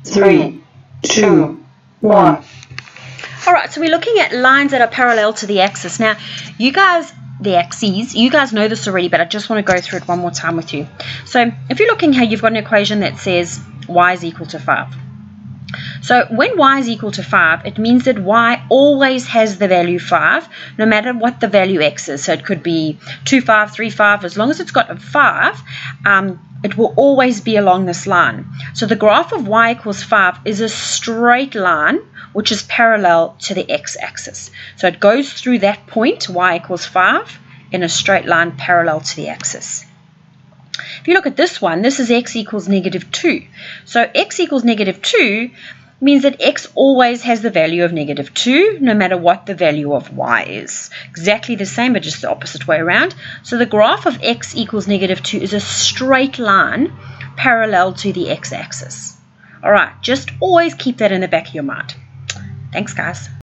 3, 2, 1. All right, so we're looking at lines that are parallel to the axis. Now, you guys know this already, but I just want to go through it one more time with you. So if you're looking how you've got an equation that says y is equal to 5. So when y is equal to 5, it means that y always has the value 5, no matter what the value x is. So it could be 2, 5, 3, 5. As long as it's got a 5, it will always be along this line. So the graph of y equals 5 is a straight line which is parallel to the x-axis. So it goes through that point, y equals 5, in a straight line parallel to the axis. If you look at this one, this is x equals -2. So x equals -2 means that x always has the value of -2, no matter what the value of y is. Exactly the same, but just the opposite way around. So the graph of x equals -2 is a straight line parallel to the x-axis. All right, just always keep that in the back of your mind. Thanks, guys.